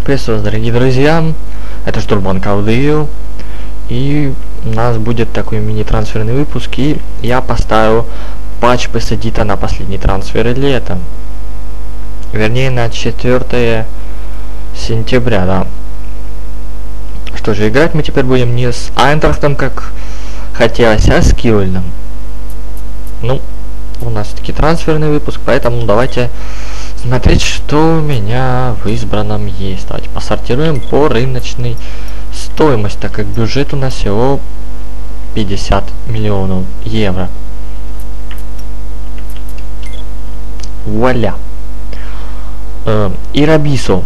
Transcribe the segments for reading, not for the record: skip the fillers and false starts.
Приветствую вас, дорогие друзья, это Штурбан Каудио, и у нас будет такой мини-трансферный выпуск, и я поставил патч Песадита на последний трансфер лета, вернее на 4 сентября, да. Что же, играть мы теперь будем не с Айнтрахтом, как хотелось, а с Кёльном. Ну, у нас таки трансферный выпуск, поэтому давайте смотреть, что у меня в избранном есть. Давайте посортируем по рыночной стоимости, так как бюджет у нас всего 50 миллионов евро. Вуаля. Ирабисо.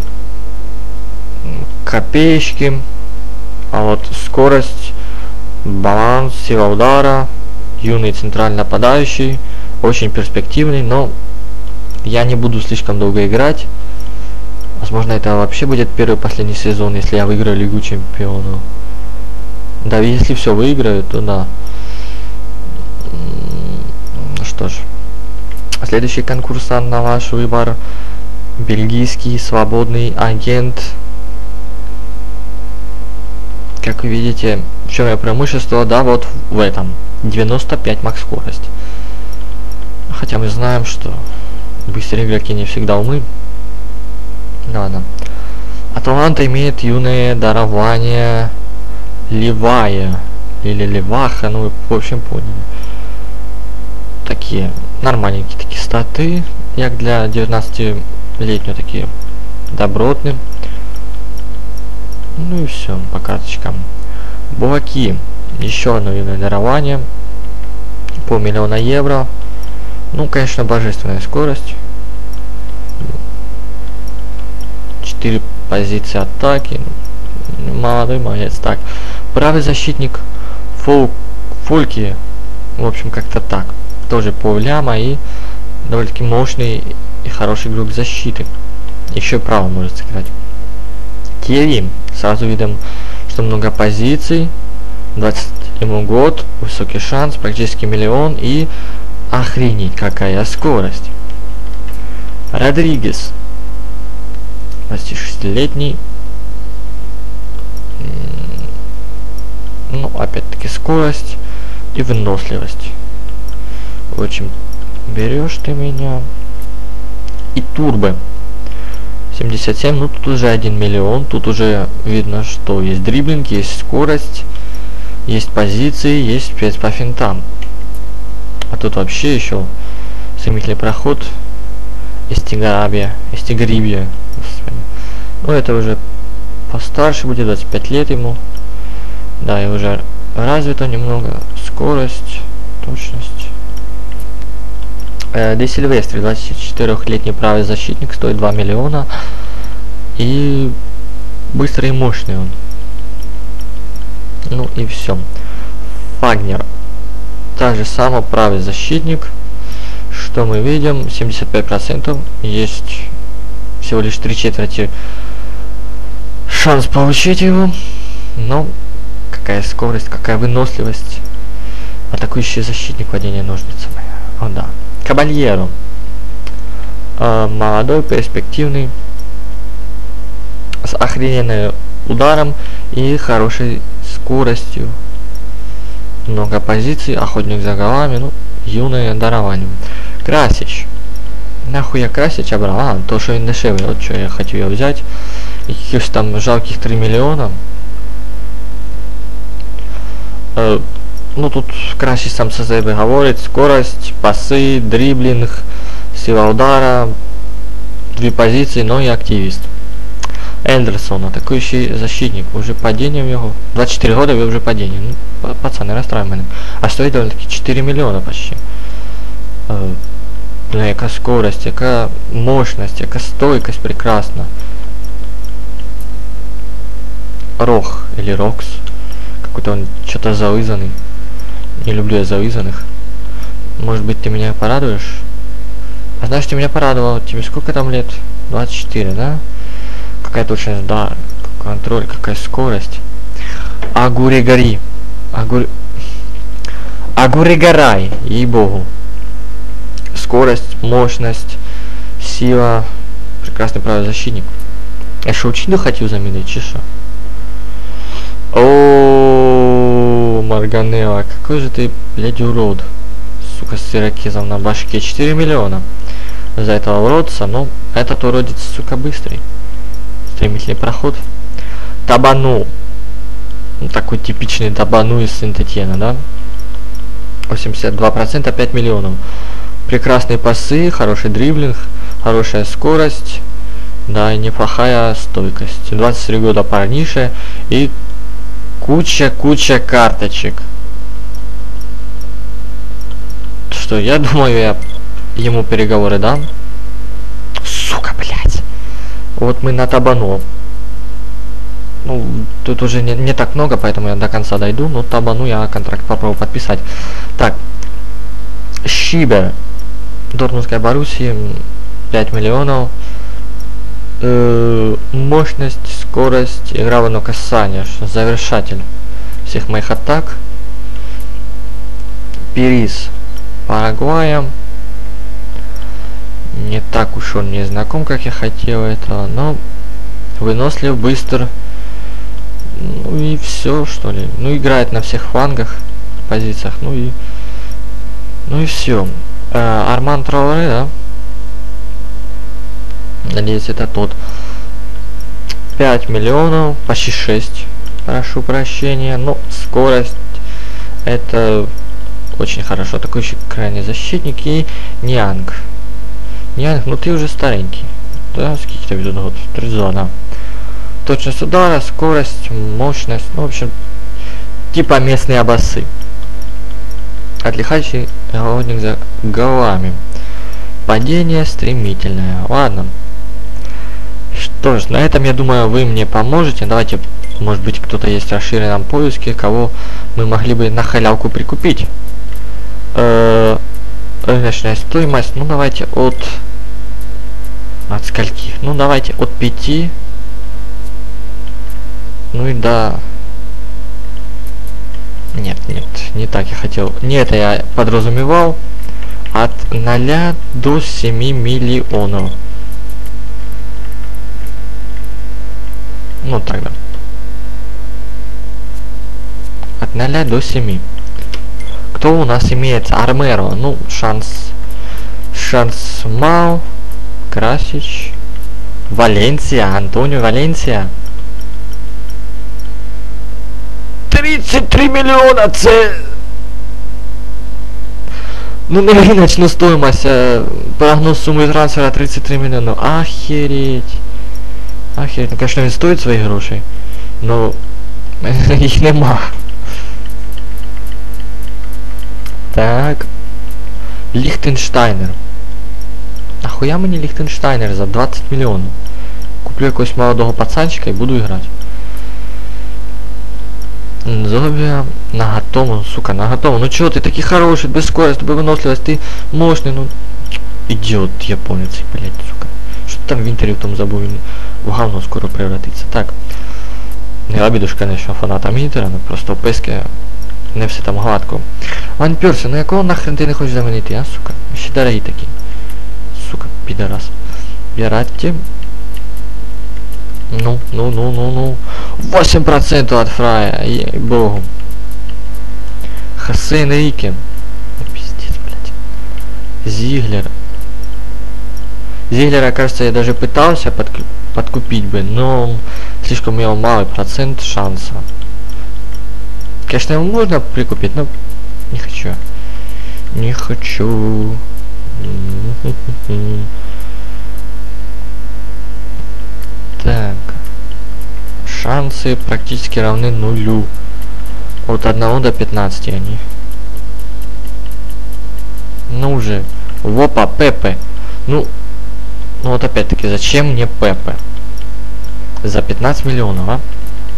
Копеечки. А вот скорость, баланс, сила удара, юный центральный нападающий, очень перспективный, но я не буду слишком долго играть. Возможно, это вообще будет первый последний сезон, если я выиграю Лигу Чемпионов. Да, если все выиграю, то да. Что ж, следующий конкурсант на ваш выбор. Бельгийский свободный агент. Как вы видите, в чем я преимущество? Да, вот в этом. 95 макс скорость. Хотя мы знаем, что быстрые игроки не всегда умны. Ладно. Аталанта имеет юное дарование Ливая. Или Ливаха, ну вы в общем поняли. Такие нормальненькие такие статы. Як для 19-летнего такие добротные. Ну и все, по карточкам. Буаки. Еще одно юное дарование. По 1 миллиона евро. Ну, конечно, божественная скорость. 4 позиции атаки. Молодой молодец. Так. Правый защитник Фольки. В общем, как-то так. Тоже по ляма и довольно-таки мощный и хороший игрок защиты. Еще право может сыграть. Керри. Сразу видим, что много позиций. 21 год. Высокий шанс. Практически 1 миллион. И охренеть, какая скорость. Родригес. 26-летний. Ну, опять-таки, скорость и выносливость. В общем, берешь ты меня. И турбо. 77, ну тут уже 1 миллион. Тут уже видно, что есть дриблинг, есть скорость, есть позиции, есть спец по финтам. А тут вообще еще стремительный проход. Истигрибия. Ну это уже постарше будет, 25 лет ему. Да, и уже развито немного. Скорость, точность. Де Сильвестри, 24-летний правый защитник, стоит 2 миллиона. И быстрый и мощный он. Ну и все. Фагнер. Так же самое, правый защитник. Что мы видим? 75%. Есть всего лишь 3/4 шанс получить его. Но какая скорость, какая выносливость. Атакующий защитник, владение ножницами. О да. Кабальеро. Молодой, перспективный. С охрененным ударом и хорошей скоростью. Много позиций, охотник за голами, ну, юное дарование. Красич. Нахуй я Красича брал? А, то, что он дешевле, вот что я хочу ее взять. И каких там жалких 3 миллиона. Ну, тут Красич сам со собой говорит. Скорость, пасы, дриблинг, сила удара, 2 позиции, но и активист. Эндерсон, атакующий защитник, уже падение в его. 24 года и уже падение. Ну, пацаны, расстраиваны. А стоит довольно-таки 4 миллиона почти. Яка скорость, яка мощность, яка стойкость прекрасна. Рох или Рокс. Какой-то он что-то завызанный. Не люблю я завызанных. Может быть, ты меня порадуешь? А знаешь, ты меня порадовал. Тебе сколько там лет? 24, да? Какая точность, да, контроль, какая скорость. Агуригари. Агуригарай, ей-богу. Скорость, мощность, сила. Прекрасный правозащитник. Я що учителю хотів замінити, чи що? О, Марганелла, какой же ты, блядь, урод. Сука, с ирокезом на башке. 4 миллиона за этого уродца. Ну, этот уродец, сука, быстрый. Стремительный проход. Табану. Ну, такой типичный табану из Сент-Этьена, да? 82%, 5 миллионов. Прекрасные пасы, хороший дриблинг, хорошая скорость. Да, и неплохая стойкость. 23 года парниша и куча карточек. Что, я думаю, я ему переговоры дам. Сука, блядь. Вот мы на табану. Ну, тут уже не так много, поэтому я до конца дойду. Но табану я контракт попробую подписать. Так. Шибер. Дортмундская Боруссия. 5 миллионов. Мощность, скорость, игра в одно касание. Завершатель всех моих атак. Перис. Парагваем. Не так уж он не знаком, как я хотел этого, но вынослив, быстр. Ну и все, что ли. Ну, играет на всех флангах, позициях, ну и все. Арман Трауре, да? Надеюсь, это тот. 5 миллионов, почти 6. Прошу прощения. Но скорость это очень хорошо. Такой еще крайний защитник. И Нианг. Нианг, ну ты уже старенький. Да, сколько тебе ведут год? 32, да. Точность удара, скорость, мощность. Ну, в общем, типа местные обосы. Отличающий охотник за головами. Падение стремительное. Ладно. Что ж, на этом, я думаю, вы мне поможете. Давайте, может быть, кто-то есть в расширенном поиске, кого мы могли бы на халявку прикупить. Рыночная стоимость, ну давайте от скольких? Ну давайте от 5. Ну и да. Нет, не так я хотел. Не это я подразумевал. От 0 до 7 миллионов. Ну тогда. От 0 до 7. Кто у нас имеется? Армеро. Ну, шанс мал. Красич. Валенсия. Антонио Валенсия. 33 миллиона. Ну, на рыночную стоимость. Прогноз суммы трансфера 33 миллиона. Охереть. Охереть. Ну, конечно, он стоит своих грошей. Но их нема. Так. Лихтенштайнер. Нахуя мені Лихтенштайнер за 20 миллионов? Куплю якогось молодого пацанчика и буду играть. Зобия. Наготово, сука, наготово. Ну чё ты такой хороший, без скорости, без выносливость, ты мощный, ну... Идиот японец, блядь, сука. Что там в Интере в том забыл? В говно скоро превратится. Так. Не обидуш, конечно, фанатам Інтера, но просто в песке не все там гладко. Ван Персі, ну якого нахрен ти не хочеш замінити, а, сука? Ще дорогі такі. Сука, підарас. Бирайте. Ну. 8% от фрая, ей-богу. Хосе Энрике. Пиздец, блядь. Зиглер. Зиглера, кажется, я даже пытался подкупить бы, но слишком у него малый процент шанса. Конечно, его можно прикупить, но не хочу. Не хочу. Так. Шансы практически равны нулю. От 1 до 15 они. Ну уже. Вопа, Пепе. Ну вот опять-таки, зачем мне Пепе? За 15 миллионов, а?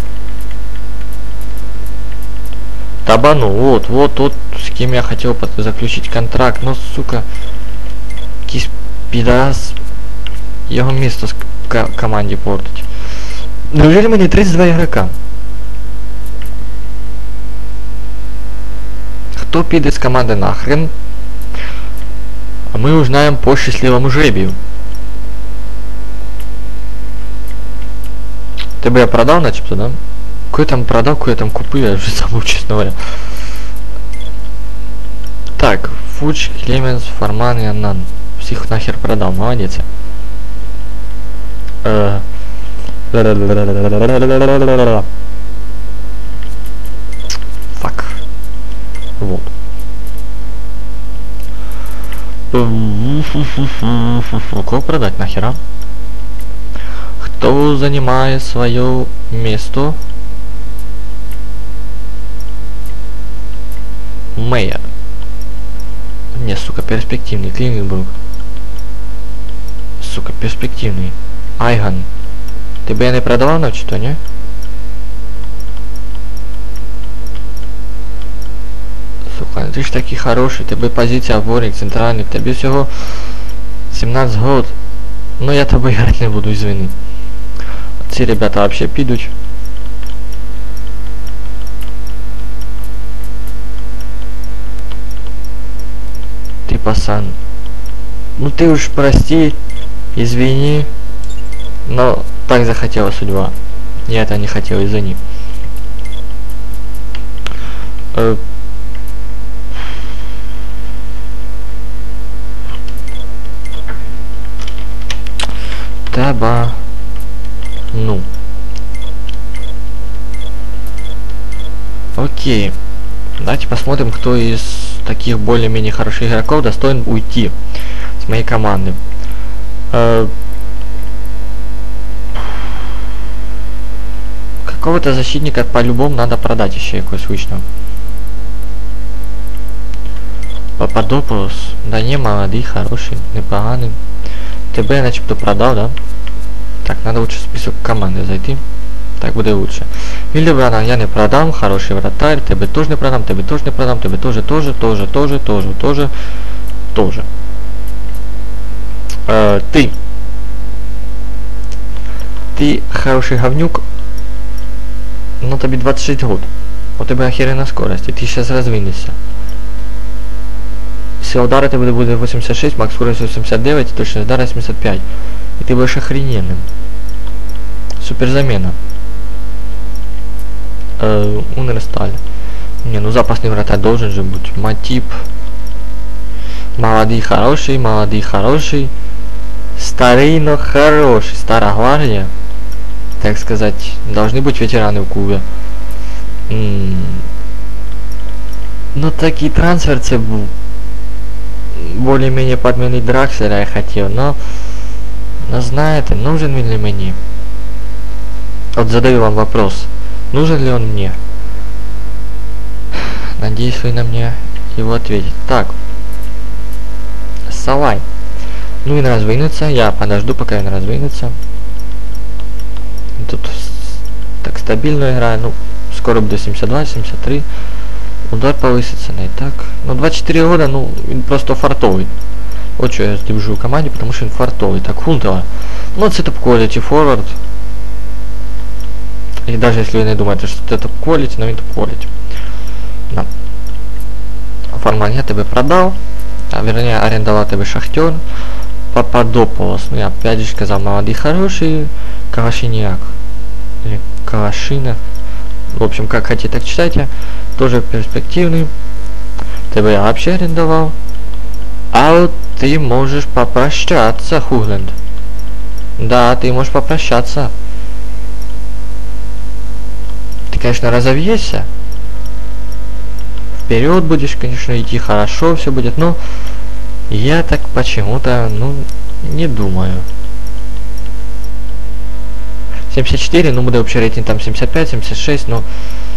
Табану, вот, с кем я хотел заключить контракт. Но, сука, кис пидас. Его место в команде портить. Неужели мне 32 игрока? Кто піде с команды нахрен? А мы узнаем по счастливому жребию. Тебе я продав начебто, да? Кое там продав, кое там купив, я вже забув, чесно говоря. Так, Фуч, Клеменс, Форман и Аннан. Всех нахер продал, молодец. Фак. Вот. Кого продать нахера? Кто занимает свое место? Мэйер. Не, сука, перспективный. Клиненбург. Сука, перспективный. Айган. Ты бы я не продавал на что, не? Сука, ты ж такий хороший. Тебе позиция опорник центральный. Тебе всего 17 год. Но я тобой играть не буду, извини. Ці ребята вообще підуть. Ты пасан. Ну ты уж прости, извини, но так захотела судьба. Я это не хотел, извини. Таба. Ну. Окей. Давайте посмотрим, кто из таких более-менее хороших игроков достоин уйти с моей команды. Какого-то защитника по-любому надо продать еще якось вычно. Пападопулос. Да не, молодый, хороший, непоганый. ТБ я начебто продал, да? Так, надо лучше в список команды зайти. Так буде лучше. Вильдебрана я не продам, хороший вратарь, тебе тоже не продам, тебе тоже не продам, тебе тоже. Ты хороший говнюк, но тебе 26 год. У тебе охеренна скорость, и ты сейчас развинешься. Сила удара тебе буде 86, макс скорость 89, точность удара 75. И ты будешь охрененным. Супер замена. Унерсталь. Не, ну запасный вратарь должен же быть. Матип. Молодый, хороший. Старый, но хороший. Старая гвардия. Так сказать, должны быть ветераны в клубе. Ну, такие трансферцы более-менее подменить Дракслера я хотел, но знаете, нужен ли мне? Вот задаю вам вопрос. Нужен ли он мне? Надеюсь, вы на мне его ответите. Так. Салай. Ну, он развинется. Я подожду, пока он развинется. Тут так стабильно играю. Ну, скоро будет 72, 73. Удар повысится на и так. Ну, 24 года, ну, он просто фартовый. Вот что я держу в команде, потому что он фартовый. Так, Хунтова. Ну, это топ-quality forward. И даже если вы не думаете, что это топ-quality, но это топ-quality. Да. Форман я тебе продал. А вернее, арендовал тебе Шахтер. Пападопулос. Ну, я опять же сказал, молодой, хороший. Калашиняк. Или Калашина. В общем, как хотите, так читайте. Тоже перспективный. Тебе я вообще арендовал. А вот ты можешь попрощаться, Хугленд. Да, ты можешь попрощаться. Ты, конечно, разовьешься. Вперед будешь, конечно, идти хорошо, все будет, но я так почему-то, ну, не думаю. 74, ну, буде вообще рейтинг там 75, 76, но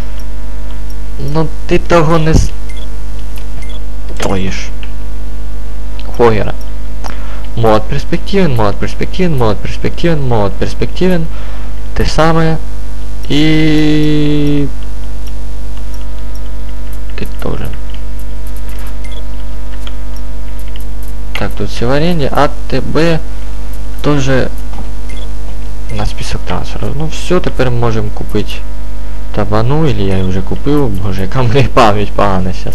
ты того не стоишь. Хогера. Молод перспективен. Ты самое. И ты тоже. Так, тут все в аренде. АТБ тоже на список трансферов. Ну все, теперь можем купить Табану, или я уже купил. Боже, ко мне память погана сейчас.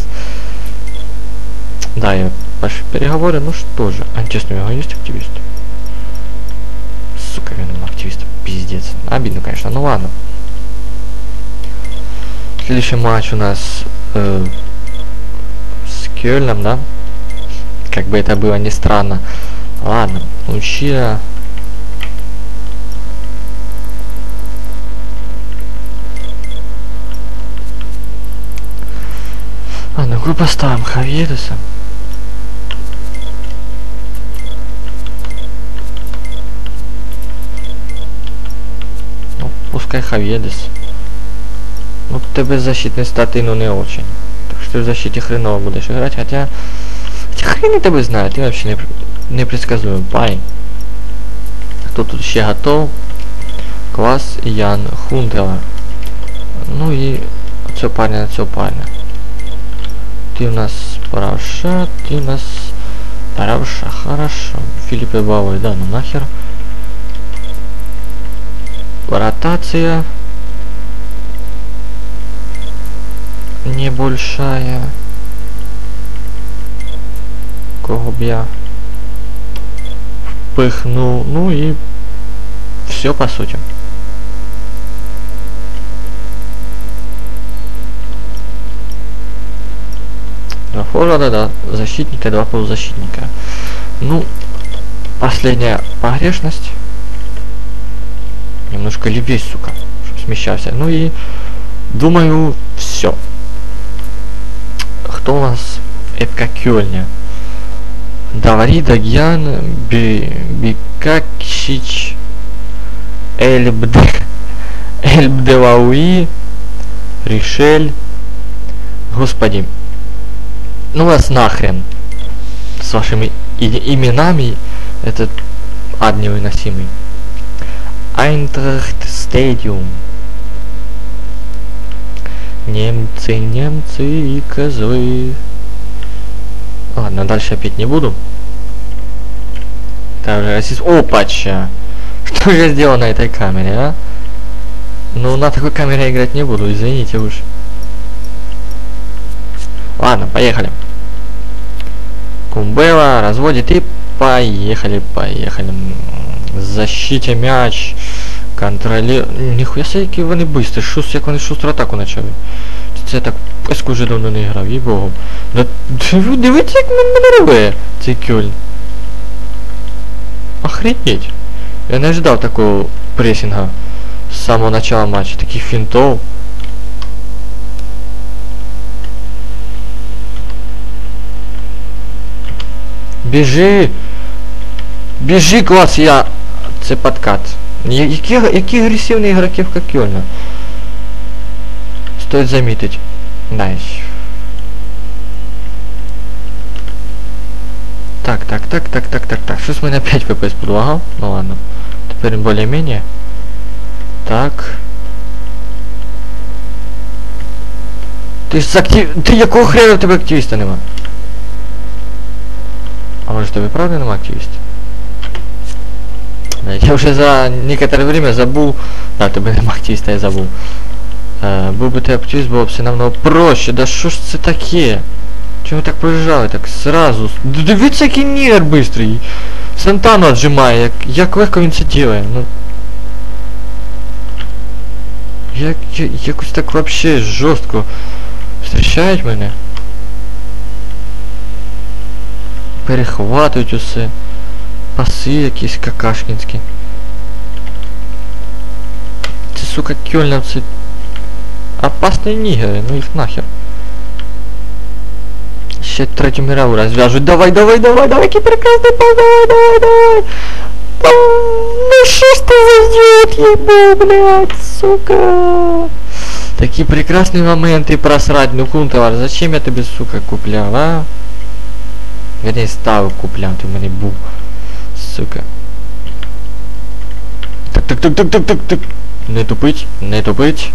Да, я пошли переговоры, ну что же. А честно, у него есть активист? Сука, я активист. Пиздец. Обидно, конечно, ну ладно. Следующий матч у нас с Кёльном, да? Как бы это было ни странно. Ладно, Лучия. Ладно, группу поставим Хавьедеса. Ну, пускай Хавьедес. Ну, ты без защитной статы, ну, не очень. Так что в защите хреново будешь играть, хотя хрен тебе знает, ты вообще непредсказуемый парень. Кто тут еще готов? Класс Ян Хундела. Ну и цього парня. Ты у нас правша, ты у нас правша, хорошо. Филиппе Бавой, да, ну нахер. Ротация небольшая. Кого б я впихнул, ну и все по сути. Два форварда, да, защитника, два полузащитника. Ну, последняя погрешность. Немножко левее, сука, чтобы смещался. Ну и думаю, все. Кто у нас? Это Кёльня. Давари, Дагьян, Бикакщич, Эльбделауи, Ришель. Господи. Ну вас нахрен. С вашими именами. Этот ад невыносимый. Айнтрахт Стадиум. Немцы и козлы. Ладно, дальше опять не буду. Там же расист... Опача! Что же я сделал на этой камере, а? Ну, на такой камере играть не буду, извините уж. Ладно, поехали. Кумбела разводит и поехали. Защите мяч. Контролируй. Нихуя себе, які вони бистрі. Як вони шустру атаку почали. Це так песку вже давно не грав, їй-богу. Дивіться, як мене робить цей Кёльн. Охренеть. Я не ожидал такого прессинга с самого начала матча. Таких финтов. Біжи! Біжи, клас, я... Це подкат. Які агресивні ігроки в Кёльна. Стоит заметить. Да. Так. Что-то мы опять ФПС подлагал. Ну ладно. Теперь более-менее. Так. Ты ж актив... Ты якого хрена у тебе активіста нема? А может тебе правда нема активіста? Да, я уже за некоторое время забыл. Да, тебе нема активіста, я забыл. Был бы ты активист, было бы все намного проще. Да что ж это такие? Чего так проезжали? Так сразу. Дивіться, який нігер быстрый. Сантану отжимає. Як легко він це делає. Ну. Якось так вообще жорстко встречають мене. Перехватують усе. Паси якісь какашкінські. Це, сука, кёльновці. Опасные нигеры, ну их нахер. Ще третью мировую развяжут. Давай, какие прекрасные пас, давай. Ну что ж ты зайдет, ебу, блядь, сука. Такие прекрасные моменты просрать. Ну, Кунтовар, зачем я тебе, сука, куплял, а? Вернее, ставил куплял, ты мне бу. Сука. Так. Не тупить. Не тупить.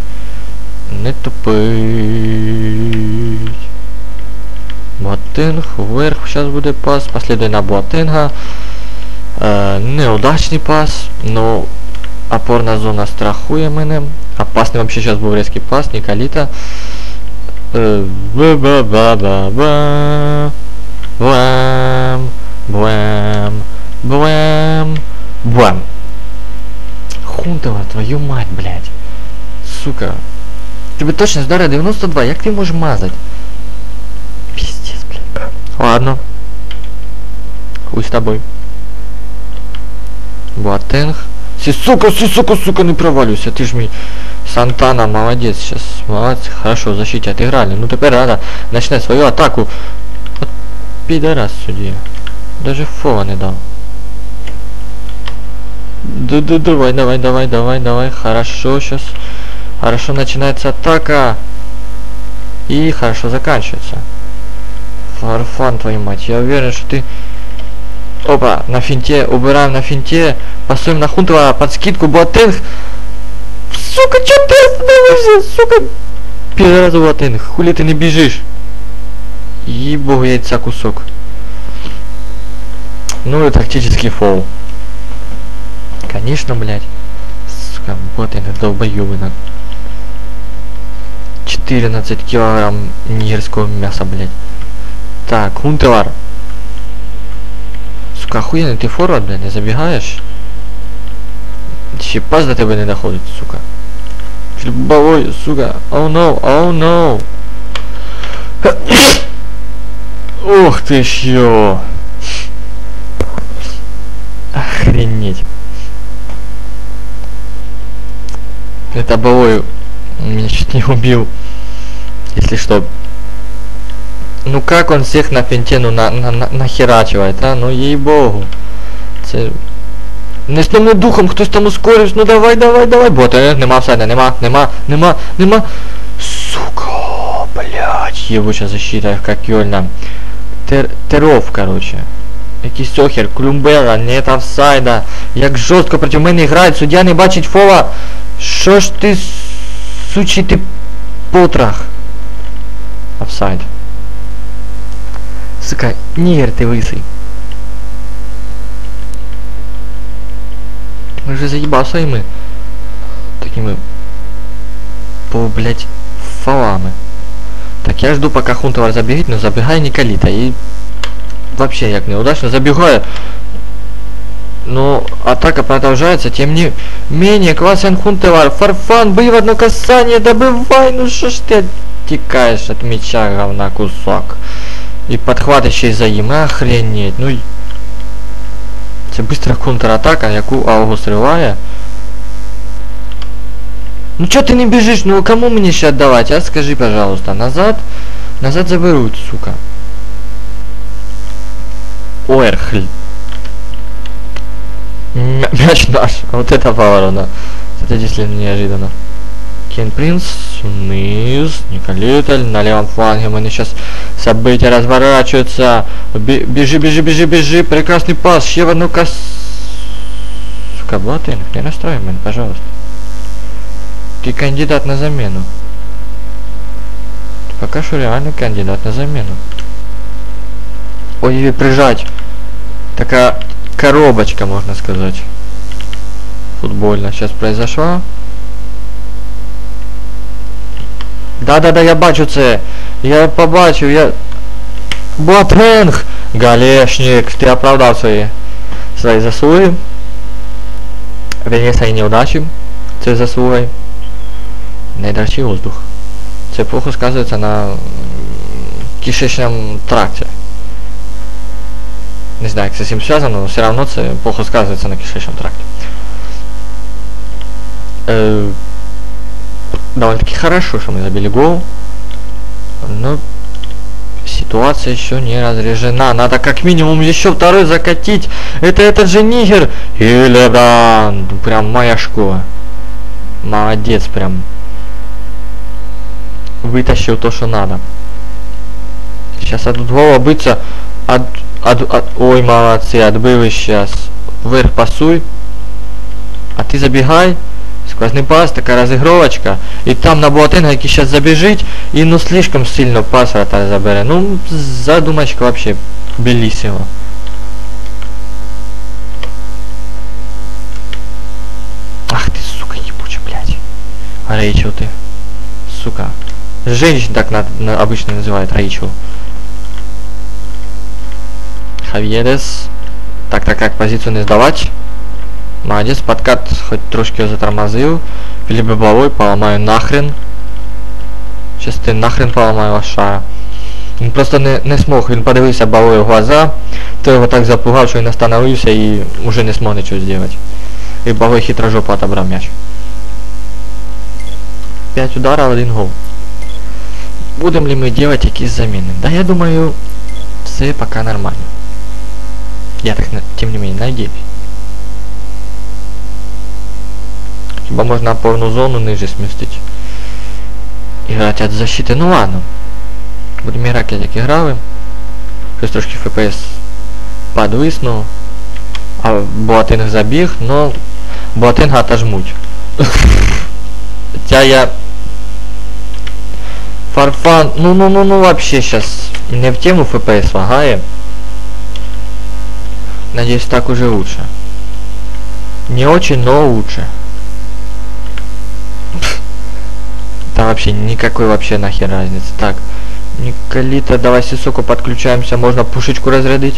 Боатенг вверх, сейчас будет пас, последует на Боатенга. Неудачный пас, но опорная зона страхує мене. Опасный вообще сейчас был резкий пас, Николита. Буэм. Хунтова, твою мать, блядь. Сука. Тебе точно удара 92, як ти можеш мазать? Пиздец, блядь. Ладно. Хуй с тобой. Буатенг. Сука, не провалюйся. Ты ж мне... Сантана, молодец сейчас. Молодец, хорошо, в защите отыграли. Ну теперь надо начинать свою атаку. Вот пидорас судья. Даже фола не дал. Давай. Хорошо, сейчас. Хорошо начинается атака. И хорошо заканчивается. Фарфан, твою мать. Я уверен, что ты... Опа, на финте. Убираем на финте. Пасуем на Хунтова. Под скидку. Буатенг. Сука, чё ты остановился? Сука. Пидорас Буатенг. Хули ты не бежишь? Ебогу яйца кусок. Ну и тактический фол. Конечно, блядь. Сука, Буатенг долбоёбый. 14 килограмм нигерского мяса, блядь. Так, Хунтовар. Сука, охуенный ты форвард, блядь, не забегаешь? Ще пас до тебе не доходит, сука. Флебовой, сука. Oh no. Ух ты ж ё. Охренеть. Это бовой меня чуть не убил. Если что. Ну как он всех на финте, ну нахерачивает, а? Ну ей-богу. Не з тому духом, хтось там ускорив, ну давай. Боти, нема всайда, нема. Сука, блядь, ебуча защита, как ёльна. Теров, короче. Якийсь охер, Клюмбела, нет офсайда. Як жорстко проти мене грають, суддя не бачить фола. Що ж ти, сучий ти потрах? Офсайд. Сука, нигер ты лысый. Мы же заебал своими такими блять фолами. Так, я жду пока Хунтовар забегает, но забегай Николита. И вообще як неудачно забегаю. Но атака продолжается, тем не менее, классен Хунтовар. Фарфан, бей в одно касание, добывай, ну что ж ты оттекаешь от мяча, говна кусок. И подхват еще и заим, охренеть, ну... Це быстро контратака, яку Ауго сриває. Ну чё ты не бежишь? Ну кому мне сейчас отдавать, а? Скажи, пожалуйста. Назад заберут, сука. Оэрхль. Мяч наш. Вот это поворона. Это действительно неожиданно. Кен Принц, вниз, Николиталь, на левом фланге мы сейчас события разворачиваются. Бежи, прекрасный пас, еще в одну Сука, Буатенг, не расстраивай меня, пожалуйста. Ты кандидат на замену. Ты пока что реально кандидат на замену. Ой, прижать. Такая коробочка, можно сказать. Футбольно сейчас произошла. Да, я бачу це. Я побачив, я... Буатенг! Галешник, ты оправдал свои заслуги. Вернее, свои неудачи. Це заслуги. Не дрочи воздух. Це плохо сказывается на кишечном тракте. Не знаю, как с этим связано, но все равно это плохо сказывается на кишечном тракте. Довольно-таки хорошо, что мы забили гол. Но ситуация еще не разрежена. Надо как минимум еще второй закатить. Это этот же нигер. И Лебран. Прям моя школа. Молодец прям. Вытащил то, что надо. Сейчас от двух быться. Ой, молодцы, отбыл сейчас. Вверх пасуй. А ты забегай. Сквозный пас, такая разыгровочка. И там на Буатенга, який сейчас забежит. И ну слишком сильно пас вратарь забере. Ну, задумочка вообще белиссимо. Ах ты, сука, ебуча, блядь. Рэйчел ты. Сука. Женщин так обычно называют Рэйчел. Хавьедес. Так, позицию не сдавать. Молодец, подкат хоть трошки затормозил. Филипп Бобовой, поломаю нахрен. Сейчас ты нахрен поломаю лоша. Він просто не смог, він подивився Бобою в глаза, то його так запугав, що він остановився і уже не смог нічого зробити. І Бобой хитрожопо отобрав м'яч. 5 ударів, 1 гол. Будем ли мы делать якісь заміни? Да, я думаю, все пока нормально. Я так, тем не менее, надеюсь. Хіба можна опорну зону ниже сместить. Играть от защиты. Ну ладно. Будем играть, як играли. Щось трошки FPS подвиснув. А Боатенг забіг, но Боатенга отожмуть. Хотя я... Фарфан, ну вообще сейчас не в тему FPS лагает. Надеюсь, так уже лучше. Не очень, но лучше. Там вообще никакой вообще нахер разницы. Так, Николита, давай Сисоку подключаемся. Можно пушечку разрядить.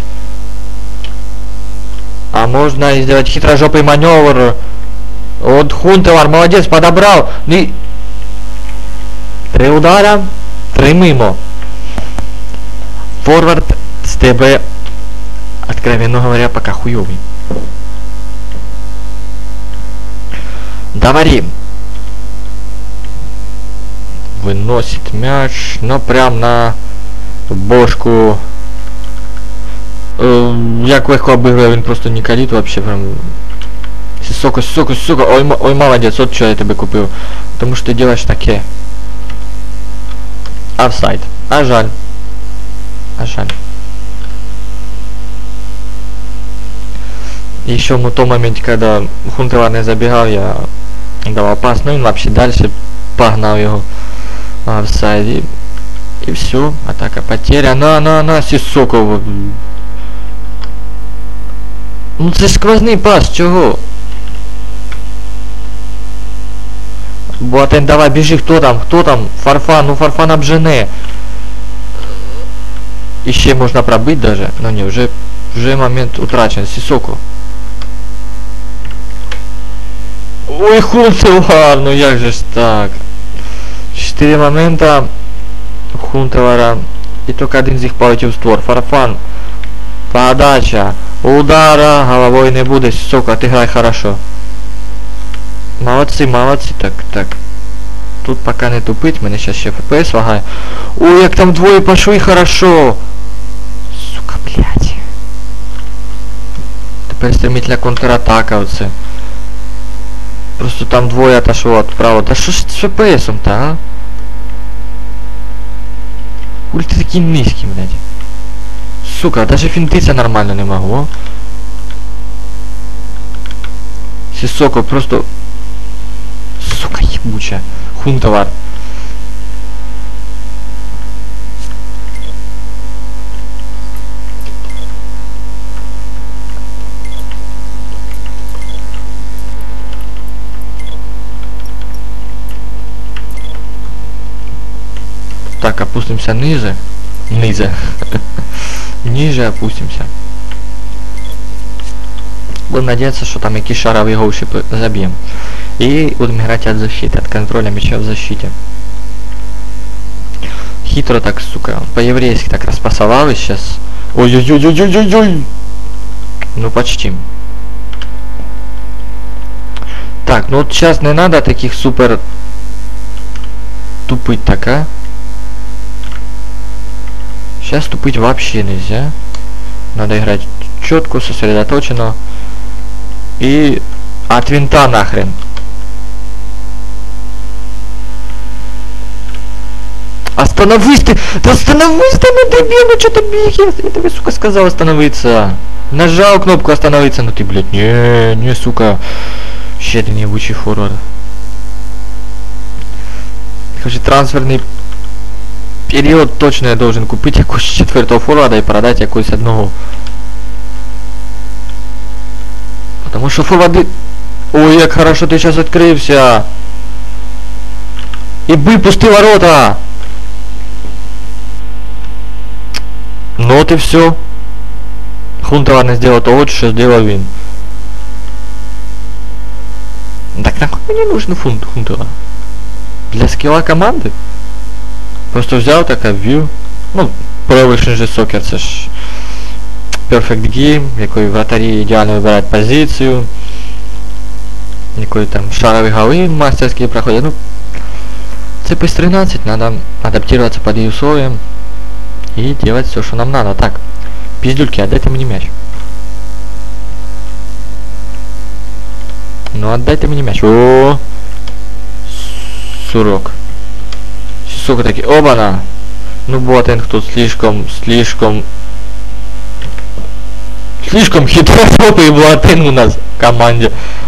А можно сделать хитрожопый маневр. Вот Хунтовар, молодец, подобрал. И... 3 удара, 3 мимо. Форвард с ТБ, откровенно говоря, пока хуёвый. Даварим. Выносит мяч, но прям на бошку. Як легко обыгрываю, він просто Николиту вообще прям... Сисока. Ой, молодец, вот что я тебе купил. Потому что ты делаешь такие. Офсайд. А жаль. Еще в том моменте, когда Хунтовар не забегал, я давал пас, ну и вообще дальше погнал его в офсайде. И все, атака потеря. На, Сисоку. Ну це сквозний пас, чего? Боатен, давай, бежи, кто там? Фарфан, ну Фарфан обжене. Еще можно пробыть даже, но не, уже момент утрачен. Сисоку. Ой, Хунтовар, ну як же ж так. 4 момента Хунтовара. И только один из них полетел в створ. Фарфан. Подача. Удара. Головой не буде. Сисоку, отыграй хорошо. Молодцы. Так. Тут пока не тупить, мене сейчас ще FPS лагає. Ой, як там двое пошли, хорошо. Сука, блядь. Тепер стремительна контратака оце. Просто там двое отошло от права. Да що ж з FPS-ом-то, а? Хули ти такий низький, блядь. Сука, даже фінтиться нормально не могу. Сисоко просто... Сука, ебучая. Хунтовар. Так, опустимся ниже. Ниже опустимся. Будем надеяться, что там якісь шаровые голши забьем. И будем играть от защиты, от контроля мяча в защите. Хитро так, сука, по-еврейски так распасовалось сейчас. Ой-ой-ой-ой-ой-ой-ой! Ну почти. Так, ну вот сейчас не надо таких супер тупыть так, а? Сейчас тупить вообще нельзя. Надо играть четко, сосредоточенно. И от винта нахрен. Остановись ты! Да остановись ты, ну дебил, ну что ты бегаешь? Я тебе, сука, сказал остановиться. Нажал кнопку остановиться, ну ты, блядь, не, сука. Щедрый необучий форвард. Короче, трансферный период точно я должен купить якусь 4-го форварда и продать якусь 1-го. Потому что форварды... Ой, як хорошо ты сейчас открылся. И пусти ворота. Ну вот и все. Хунтовар не сделал того, что сделал він. Так нахуй мне нужен Хундела? Для скилла команды? Просто взял, так обвів. Ну, Pro Evolution Soccer, це ж Perfect Game, в якої вратарі ідеально вибирають позицію, якої там шарові голи мастерські проходять. Ну, це PES 13, надо адаптироваться под ее условиям и делать все, что нам надо. Так, пиздюльки, отдайте мне мяч. Ну, отдайте мне мяч. О, сурок. Сука, таки, оба-на. Ну, Боатенг тут слишком хитрожопый Боатенг у нас в команде.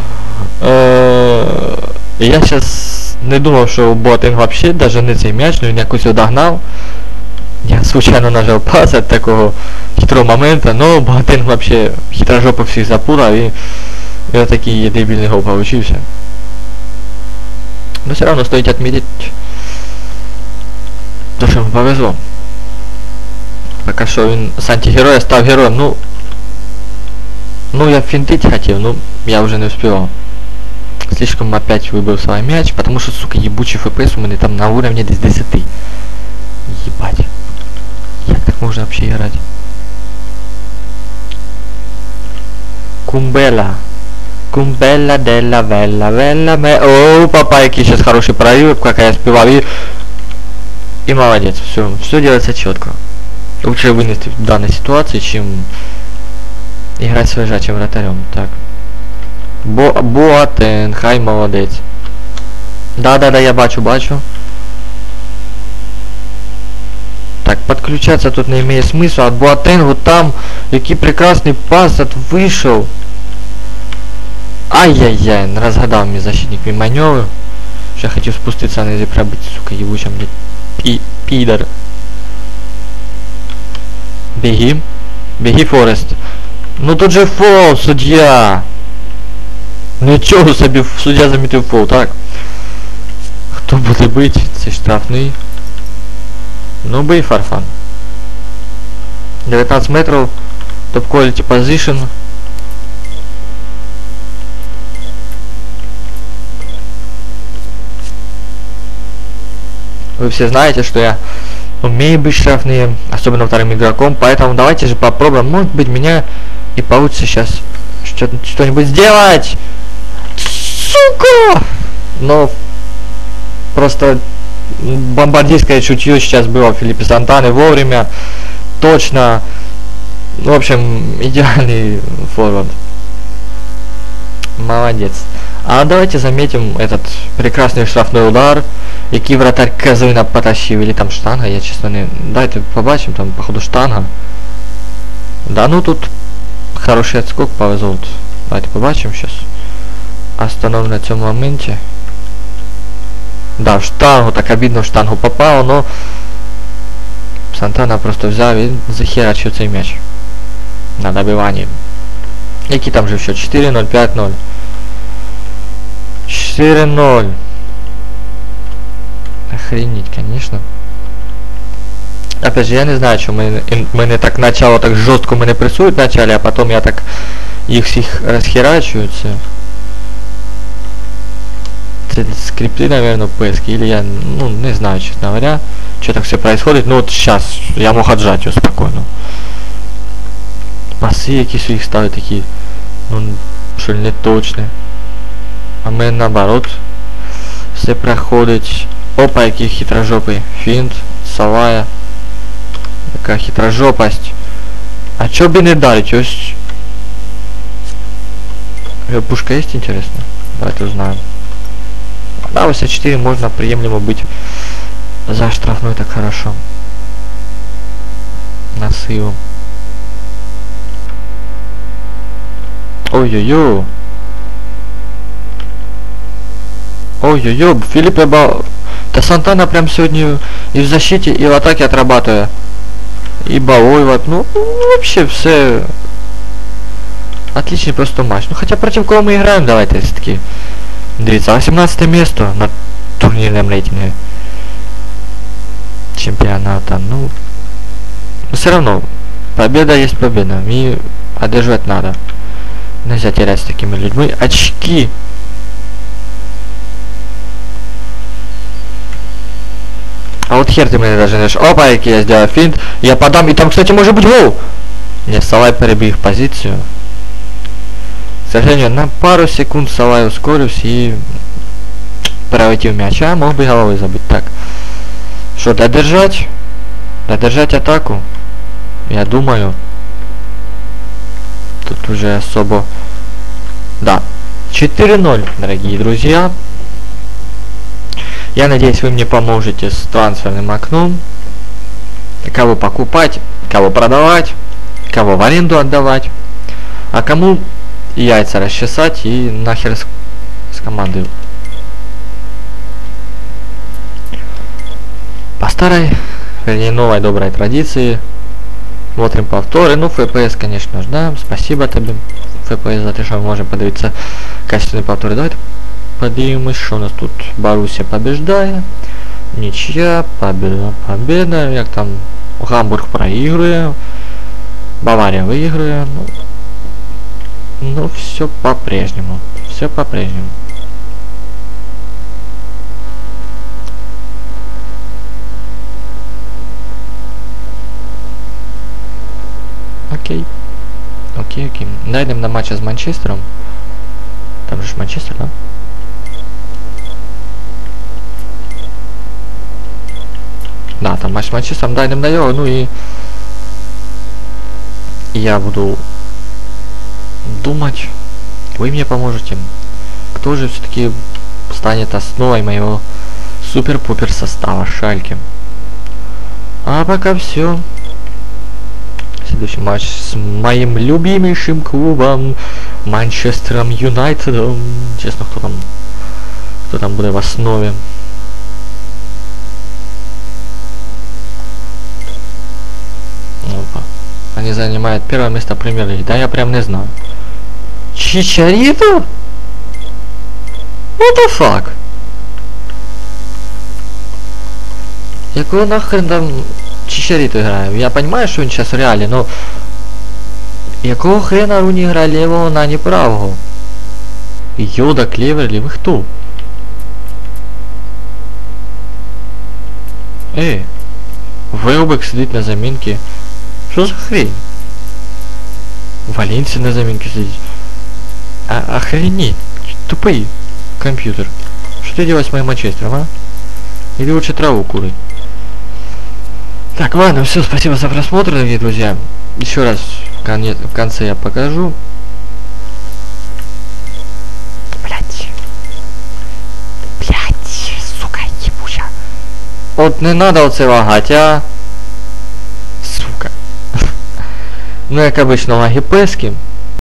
Я сейчас не думал, что Боатенг вообще даже не цей мяч, но він якось його догнав. Я случайно нажал пас от такого хитрого момента, но Боатенг вообще хитрожопо всех запутал, и это такой дебильный гол получился. Но все равно стоит отметить, то, что ему повезло. Пока что он с антигероя стал героем. Ну я финтить хотел, но я уже не успевал. Слишком опять выбил свой мяч, потому что, сука, ебучий FPS у меня там на уровне 10. Ебать. Как так можно вообще играть? Кумбела Делла Велла Ме. О, папа, який сейчас хороший прорыв, как я успевал. И молодец. Все делается четко. Лучше вынести в данной ситуации, чем играть с лежачим вратарем. Так. Боатенг, хай молодець. Да, я бачу. Так, подключаться тут не имеет смысла. От Боатенгу там, який прекрасный пас вышел. Ай-яй-яй, разгадал мне защитник маневр. Я хотел спуститься, а не пробить, сука, ебучим, блядь. Пидор. Беги, Форест. Ну тут же фол, судья. Нічого собі, суддя замітив фол, так. Хто буде бити? Це штрафний. Ну, бий Фарфан. 19 метров. Топ quality position. Вы все знаете, что я умею быть штрафные, особенно вторым игроком, поэтому давайте же попробуем. Может быть, меня и получится сейчас что-нибудь сделать. Сука! Но просто бомбардирское чутье сейчас было в Филиппе Сантане вовремя. Точно. В общем, идеальный форвард. Молодец. А давайте заметим этот прекрасный штрафной удар, який вратарь Казина потащил. Или там штанга, я честно не... Давайте побачим, там походу штанга. Да, ну тут хороший отскок повезло. Давайте побачим сейчас. Остановлю на этом моменте. Да, в штангу, так обидно в штангу попало, но Сантана просто взял и захерачил цей мяч на добивании. Який там же счет? 4-0, 5-0. 4-0. Охренеть, конечно. Опять же, я не знаю, что мы так начало так жестко мы не прессуют вначале, а потом я так их всех расхерачиваются. Скрипты, наверное, пэски, или я, ну, не знаю, честно говоря, что так все происходит. Ну вот сейчас я мог отжать ее спокойно. Пасы якісь їх ставят такие, ну, что не точные. А мы наоборот все проходить. Опа, який хитрожопый финт, совая. Какая хитрожопость. А чё бы не дали, чё есть? Пушка есть, интересно? Давайте узнаем. Да, 84 можно приемлемо быть за штрафной, так хорошо. Насылом. Ой-ой-ой. Ой-ой-ой, Филиппе Да Сантана прям сегодня и в защите, и в атаке отрабатывая. И балой вот, ну вообще все отличный просто матч. Ну хотя против кого мы играем, давайте таки. Дивіться, 18 место на турнирном рейтинге чемпионата. Ну все равно победа есть победа. И одерживать надо. Нельзя терять с такими людьми. Очки. А вот хер ты мне даже не опа, я сделаю финт, я подам, и там, кстати, может быть гол! Не, Салай перебил их позицию. К сожалению, на пару секунд Салай ускорился и пролетел мяч, а мог бы головой забыть. Так, что, додержать? Додержать атаку? Я думаю. Тут уже особо... Да, 4-0, дорогие друзья. Я надеюсь, вы мне поможете с трансферным окном. Кого покупать, кого продавать, кого в аренду отдавать. А кому яйца расчесать и нахер с командой. По старой, вернее, новой доброй традиции. Смотрим повторы. Ну, FPS, конечно же, да. Спасибо тебе, FPS, за то, что мы можем подивиться качественные повторы. Давайте подивимось, что у нас тут. Боруссия побеждает. Ничья, победа. Як там Гамбург проигрывает. Бавария выигрывает. Ну, все по-прежнему. Все по-прежнему. Окей. Окей. Дайдем на матча с Манчестером. Там же Манчестер, да? Да, там матч с Манчестером. Дайдем на его, ну и я буду думать. Вы мне поможете. Кто же все-таки станет основой моего супер-пупер состава Шальки? А пока все. Следующий матч с моим любимейшим клубом Манчестером Юнайтедом. Честно, кто там будет в основе? Опа. Они занимают первое место премьер-лиги. Да, я прям не знаю. Чичарито? What the fuck? Якого нахрен там Чичарито грає? Я понимаю, що він зараз в Реалі, но якого хрена Руні грає лівого на не правого? Йода, Клеверлі, ви хто? Велбек сидить на замінці. Що за хрень? Валенсия на замінці сидить. Охренеть. Тупый компьютер. Что ты делаешь с моим Манчестером, а? Или лучше траву курить? Так, ладно, все, спасибо за просмотр, дорогие друзья. Еще раз в конце я покажу. Блять, сука, ебуча. Вот не надо оце лагать, а? Сука. Ну, як обычно, лаги пески.